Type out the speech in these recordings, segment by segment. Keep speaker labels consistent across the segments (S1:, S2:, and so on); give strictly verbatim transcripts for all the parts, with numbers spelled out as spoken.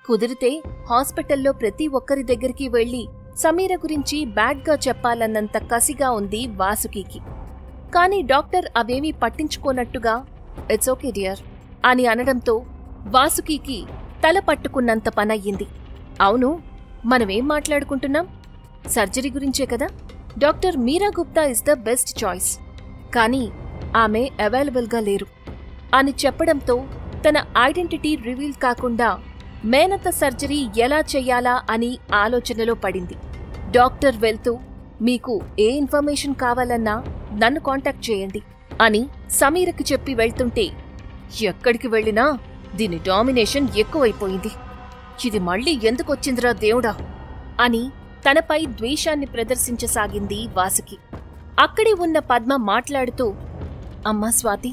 S1: కుదిరితే హాస్పిటల్లో ప్రతి ఒక్కరి దగ్గరికి వెళ్లి సమీర గురించి బ్యాడ్గా చెప్పాలన్నంత కసిగా ఉంది వాసుకికి. కాని డాక్టర్ అవేమీ పట్టించుకోనట్టుగా ఇట్స్ ఓకే డియర్ అని అనడంతో వాసుకికి తల పట్టుకున్నంత పనయ్యింది. అవును, మనమేం మాట్లాడుకుంటున్నాం? సర్జరీ గురించే కదా. Doctor Meera Gupta is the best choice, కానీ ఆమె అవైలబుల్గా లేరు అని చెప్పడంతో తన ఐడెంటిటీ రివీల్ కాకుండా మేనత్త సర్జరీ ఎలా చెయ్యాలా అని ఆలోచనలో పడింది. డాక్టర్ వెళ్తూ, మీకు ఏ ఇన్ఫర్మేషన్ కావాలన్నా నన్ను కాంటాక్ట్ చేయండి అని సమీరకి చెప్పి వెళ్తుంటే, ఎక్కడికి వెళ్ళినా దీని డామినేషన్ ఎక్కువైపోయింది, ఇది మళ్ళీ ఎందుకొచ్చిందిరా దేవుడా అని తనపై ద్వేషాన్ని ప్రదర్శించసాగింది వాసుకి. అక్కడే ఉన్న పద్మ మాట్లాడుతూ, అమ్మా స్వాతి,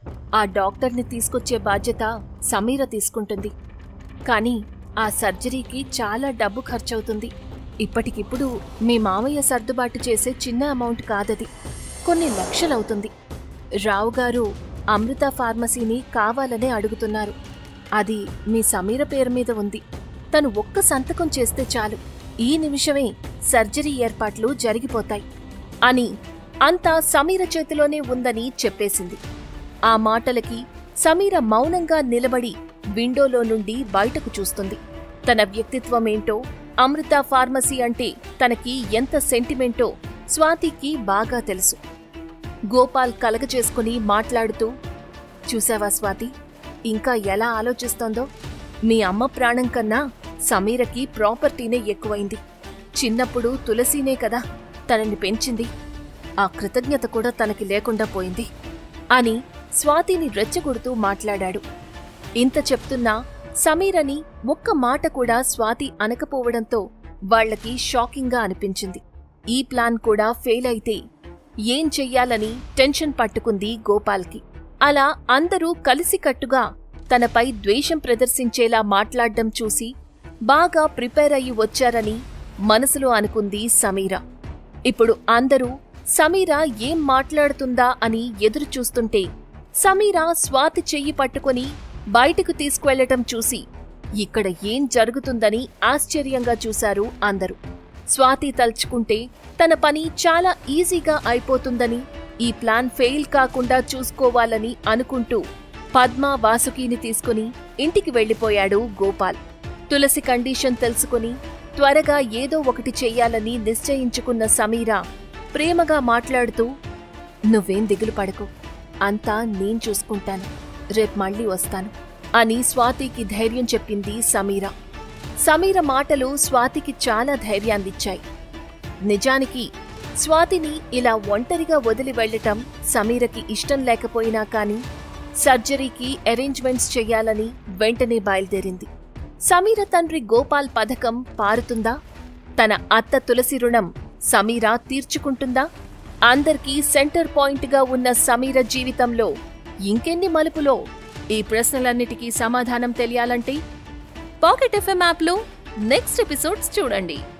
S1: ఆ డాక్టర్ని తీసుకొచ్చే బాధ్యత సమీర తీసుకుంటుంది. కానీ ఆ సర్జరీకి చాలా డబ్బు ఖర్చవుతుంది. ఇప్పటికిప్పుడు మీ మామయ్య సర్దుబాటు చేసే చిన్న అమౌంట్ కాదది, కొన్ని లక్షలవుతుంది. రావుగారు అమృత ఫార్మసీని కావాలనే అడుగుతున్నారు. అది మీ సమీర పేరు మీద ఉంది. తను ఒక్క సంతకం చేస్తే చాలు, ఈ నిమిషమే సర్జరీ ఏర్పాట్లు జరిగిపోతాయి అని అంతా సమీర చేతిలోనే ఉందని చెప్పేసింది. ఆ మాటలకి సమీర మౌనంగా నిలబడి విండోలో నుండి బయటకు చూస్తుంది. తన వ్యక్తిత్వమేంటో, అమృత ఫార్మసీ అంటే తనకి ఎంత సెంటిమెంటో స్వాతికి బాగా తెలుసు. గోపాల్ కలగచేసుకుని మాట్లాడుతూ, చూసావా స్వాతి, ఇంకా ఎలా ఆలోచిస్తోందో? మీ అమ్మ ప్రాణం కన్నా సమీరకి ప్రాపర్టీనే ఎక్కువైంది. చిన్నప్పుడు తులసీనే కదా తనని పెంచింది, ఆ కృతజ్ఞత కూడా తనకి లేకుండా పోయింది అని స్వాతిని రెచ్చగొడుతూ మాట్లాడాడు. ఇంత చెప్తున్నా సమీరని ఒక్క మాట కూడా స్వాతి అనకపోవడంతో వాళ్లకి షాకింగ్గా అనిపించింది. ఈ ప్లాన్ కూడా ఫెయిల్ అయితే ఏం చెయ్యాలని టెన్షన్ పట్టుకుంది గోపాల్కి. అలా అందరూ కలిసికట్టుగా తనపై ద్వేషం ప్రదర్శించేలా మాట్లాడ్డం చూసి బాగా ప్రిపేర్ అయ్యి వచ్చారని మనసులో అనుకుంది సమీర. ఇప్పుడు అందరూ సమీర ఏం మాట్లాడుతుందా అని ఎదురుచూస్తుంటే సమీర స్వాతి చెయ్యి పట్టుకుని బయటకు తీసుకువెళ్లటం చూసి ఇక్కడ ఏం జరుగుతుందని ఆశ్చర్యంగా చూశారు అందరూ. స్వాతి తలుచుకుంటే తన పని చాలా ఈజీగా అయిపోతుందని, ఈ ప్లాన్ ఫెయిల్ కాకుండా చూసుకోవాలని అనుకుంటూ పద్మ వాసుకిని తీసుకుని ఇంటికి వెళ్లిపోయాడు గోపాల్. తులసి కండిషన్ తెలుసుకుని త్వరగా ఏదో ఒకటి చెయ్యాలని నిశ్చయించుకున్న సమీర ప్రేమగా మాట్లాడుతూ, నువ్వేం దిగులు పడకు, అంతా నేను చూసుకుంటాను, రేపు మళ్ళీ వస్తాను అని స్వాతికి ధైర్యం చెప్పింది సమీర. సమీర మాటలు స్వాతికి చాలా ధైర్యాన్నిచ్చాయి. నిజానికి స్వాతిని ఇలా ఒంటరిగా వదిలి వెళ్లటం సమీరకి ఇష్టం లేకపోయినా కానీ సర్జరీకి అరేంజ్మెంట్స్ చెయ్యాలని వెంటనే బయలుదేరింది. సమీర తండ్రి గోపాల్ పథకం పారుతుందా? తన అత్త తులసి రుణం సమీర తీర్చుకుంటుందా? అందరికీ సెంటర్ పాయింట్గా ఉన్న సమీర జీవితంలో ఇంకెన్ని మలుపులో? ఈ ప్రశ్నలన్నిటికీ సమాధానం తెలియాలంటే పాకెట్ ఎఫ్ఎం యాప్లో నెక్స్ట్ ఎపిసోడ్స్ చూడండి.